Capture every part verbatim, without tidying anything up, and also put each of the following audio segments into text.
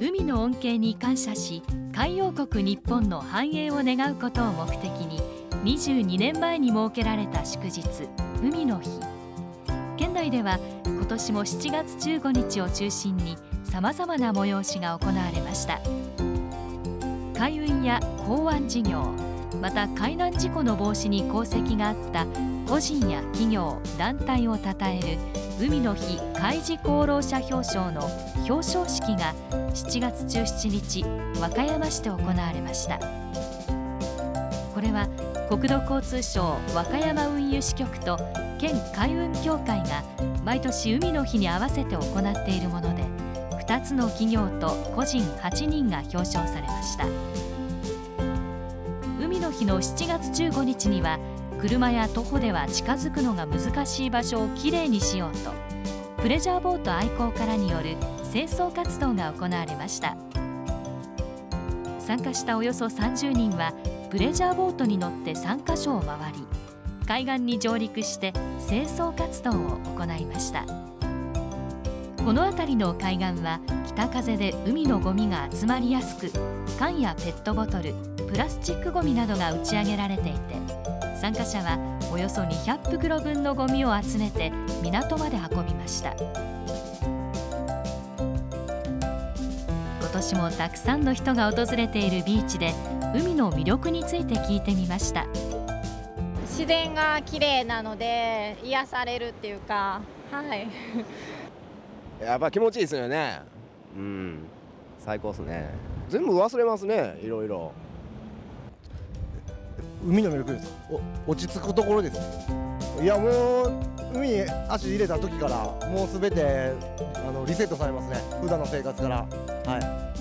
海の恩恵に感謝し、海洋国日本の繁栄を願うことを目的ににじゅうにねんまえに設けられた祝日、海の日。県内では今年もしちがつじゅうごにちを中心にさまざまな催しが行われました。海運や港湾事業、また海難事故の防止に功績があった個人や企業、団体をたたえる海の日海事功労者表彰の表彰式がしちがつじゅうしちにち和歌山市で行われました。これは国土交通省和歌山運輸支局と県海運協会が毎年海の日に合わせて行っているもので、ふたつの企業と個人はちにんが表彰されました。海の日のしちがつじゅうごにちには車や徒歩では近づくのが難しい場所をきれいにしようと、プレジャーボート愛好家らによる清掃活動が行われました。参加したおよそさんじゅうにんはプレジャーボートに乗ってさんかしょを回り、海岸に上陸して清掃活動を行いました。この辺りの海岸は北風で海のゴミが集まりやすく、缶やペットボトル、プラスチックゴミなどが打ち上げられていて、参加者はおよそにひゃくふくろぶんのゴミを集めて港まで運びました。今年もたくさんの人が訪れているビーチで海の魅力について聞いてみました。 自然が綺麗なので癒されるっていうか、はいやっぱ気持ちいいですよね。うん、最高ですね。全部忘れますね、いろいろ。 海の魅力ですか。お落ち着くところですね。いや、もう海に足入れた時からもうすべてあのリセットされますね、普段の生活から。はい、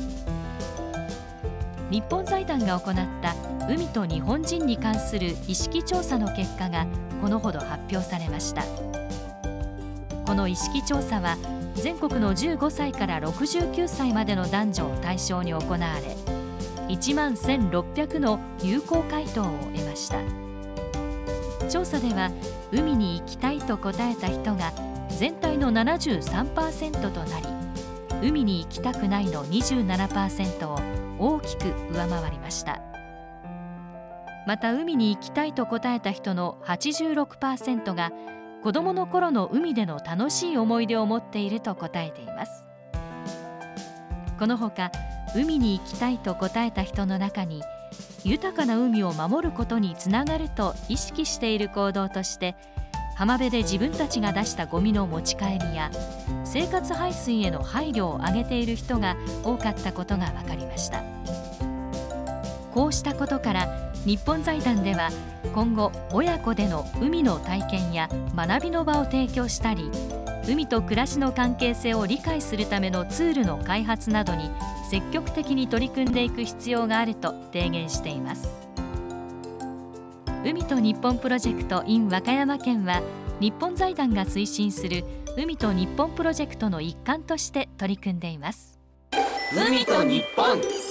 日本財団が行った海と日本人に関する意識調査の結果がこのほど発表されました。この意識調査は全国のじゅうごさいからろくじゅうきゅうさいまでの男女を対象に行われ、いちまんせんろっぴゃくの有効回答を得ました。調査では海に行きたいと答えた人が全体の ななじゅうさんパーセント となり、海に行きたくないの にじゅうななパーセント を大きく上回りました。また海に行きたいと答えた人の はちじゅうろくパーセント が子どもの頃の海での楽しい思い出を持っていると答えています。このほか海に行きたいと答えた人の中に、豊かな海を守ることにつながると意識している行動として、浜辺で自分たちが出したゴミの持ち帰りや生活排水への配慮を挙げている人が多かったことが分かりました。こうしたことから日本財団では今後親子での海の体験や学びの場を提供したり、海と暮らしの関係性を理解するためのツールの開発などに積極的に取り組んでいく必要があると提言しています。海と日本プロジェクト in 和歌山県は日本財団が推進する海と日本プロジェクトの一環として取り組んでいます。 海と日本。